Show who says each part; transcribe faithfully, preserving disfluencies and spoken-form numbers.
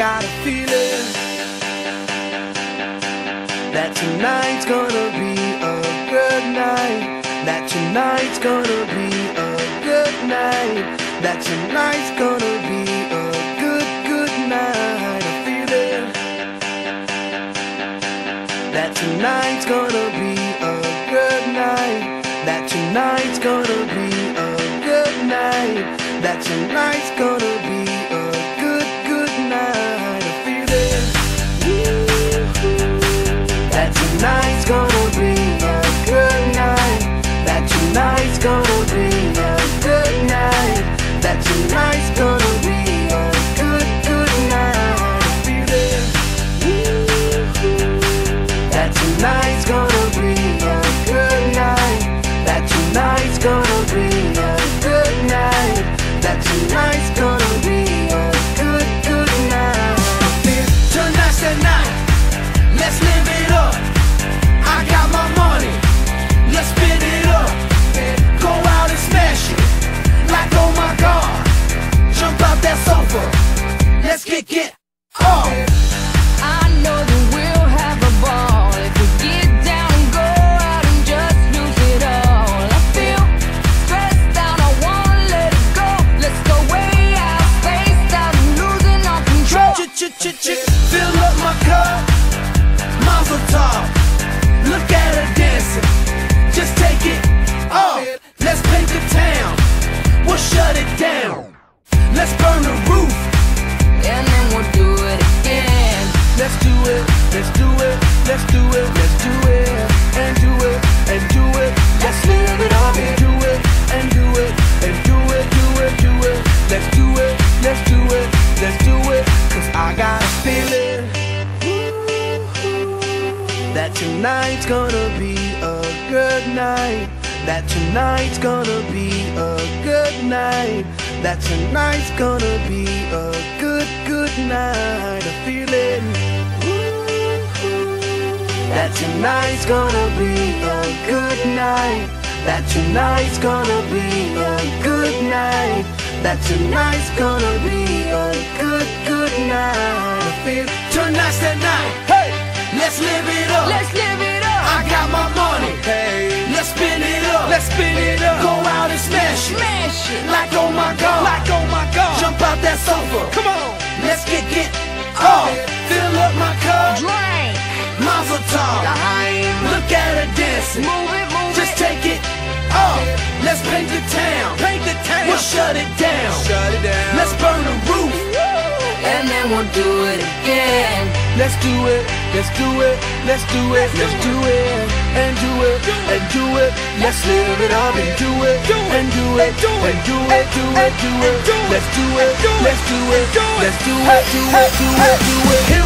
Speaker 1: got a feeling that tonight's gonna be a good night. That tonight's gonna be a good night. That tonight's gonna be a good, good night. A feeling that tonight's gonna be a good night. That tonight's gonna be a good night. That tonight's gonna be a good, good night. A feeling that tonight's gonna be a good night. That tonight's gonna be a good night. That tonight's gonna be a good, good night. A feeling that tonight's gonna be a good night. That tonight's gonna be a good night. That tonight's gonna be a good, good night. Tonight's the night, let's live it up. I got my money, let's spin it up. Go out and smash it, like oh my God. Jump out that sofa, let's get get off.
Speaker 2: I know that we'll have a ball if we get down and go out and just lose it all. I feel stressed out, I wanna let it go. Let's go way out, spaced out, and losing our control.
Speaker 1: Ch-ch-ch-ch, fill up my cup, mazel tov. Look at her dancing, just take it off. Let's paint the town, we'll shut it down. Let's burn the roof,
Speaker 2: And then we'll do it again.
Speaker 1: let's do it, let's do it, let's do it, let's do it, and do it, and do it. Let's live it up and do it, and do it, and do it, do it, do it. Let's do it, let's do it, let's do it. Cause I got a feeling that tonight's gonna be a good night. That tonight's gonna be a good night. That tonight's gonna be a good, good night. A feeling that tonight's gonna be a good night. That tonight's gonna be a good night. That tonight's gonna be a good, good night. I feel tonight's the night. Hey, let's live it up.
Speaker 2: Let's live it up.
Speaker 1: I got my money. Hey, let's spin it up. Let's spin it up. Go out and smash it.
Speaker 2: Smash it.
Speaker 1: Like oh my God. Like oh my God. Jump out that sofa. Come on. Let's get get off. Fill up my cup.
Speaker 2: Drink.
Speaker 1: Mazel tov.
Speaker 2: Time.
Speaker 1: Look at her dancing.
Speaker 2: Move it, move
Speaker 1: Just
Speaker 2: it.
Speaker 1: take it off. Let's paint the town. Paint the town. We'll shut it down. Shut it down. Let's burn the roof.
Speaker 2: And then we'll do it again.
Speaker 1: Let's do it. Let's do it. Let's do it. Let's do it. And do it. And do it. Let's live it up and do it. And do it. And do it. Do it. Do it. Do it. Let's do it. Let's do it. Let's do it. Do it. Do it. Do it.